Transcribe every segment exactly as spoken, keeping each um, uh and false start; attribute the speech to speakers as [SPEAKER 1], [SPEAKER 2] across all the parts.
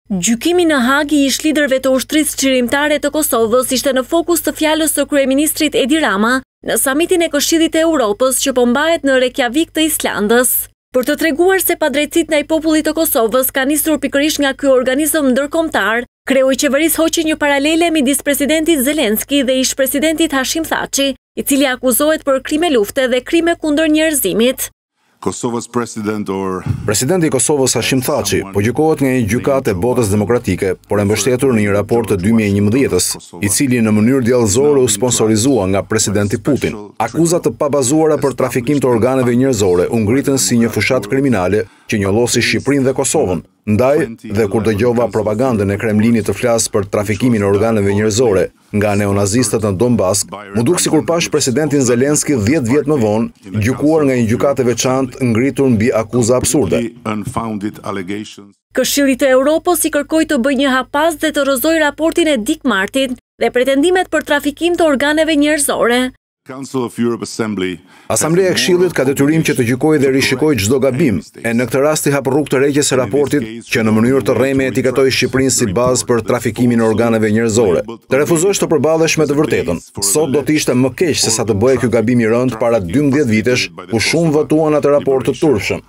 [SPEAKER 1] Gjykimi në Hag i ish liderëve të ushtrisë çlirimtare të Kosovës ishte në fokus të fjalës së kryeministrit Edi Rama në samitin e Këshillit të Europës që po mbahet në Reykjavik të Islandës. Për të treguar se padrejtësitë ndaj popullit të Kosovës ka nisur pikërisht nga ky organizëm ndërkombëtar, kreu i qeverisë hoqi një paralele midis presidentit Zelenski dhe ish presidentit Hashim Thaçi, i cili akuzohet për krime lufte dhe krime kundër njerëzimit.
[SPEAKER 2] Kosovës president or...
[SPEAKER 3] Presidenti i Kosovës Hashim Thaçi po gjykohet nga një gjykatë e botës demokratike, por e mbështetur në një raport të dy mijë e njëmbëdhjetës, i cili në mënyrë djallëzore u sponsorizua nga presidenti Putin. Akuzat të pabazuara për trafikim të organeve njerëzore u ngritën si një fushat kriminale që njollosi Shqipërinë dhe Kosovën. Ndaj, dhe kur dëgjova propagandën e Kremlinit të flasë për trafikimin e organeve njerëzore nga neonazistët në Donbas, mu duk sikur pash presidentin Zelenski dhjetë vjet më vonë, gjykuar nga një gjykatë e veçantë ngritur mbi akuza absurde.
[SPEAKER 1] Këshilli i Europës i kërkoi të bëjë një hapas dhe të rrëzojë raportin e Dick Martin dhe pretendimet për trafikim të organeve njerëzore.
[SPEAKER 3] Asambleja e Këshillit ka detyrim që të gjykojë dhe rishikojë çdo gabim, e në këtë rast i hap rrugë të rreqjes së raportit që në mënyrë të rreme etiketoj Shqipërinë si bazë për trafikimin e organeve njerëzore. Të refuzosh të përballesh me të vërtetën. Sot do të ishte më keq se sa të bëhej ky gabim i rënd para dymbëdhjetë vitesh, ku shumë votuan atë raport të turpshëm.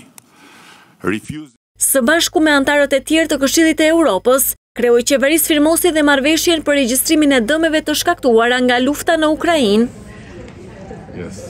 [SPEAKER 1] Së bashku me antarët e tjerë të Këshillit të Europës, kreu i qeverisë firmosi dhe marrëveshjen për regjistrimin e dëmeve të shkaktuara nga lufta në Ukrainë.
[SPEAKER 2] Yes.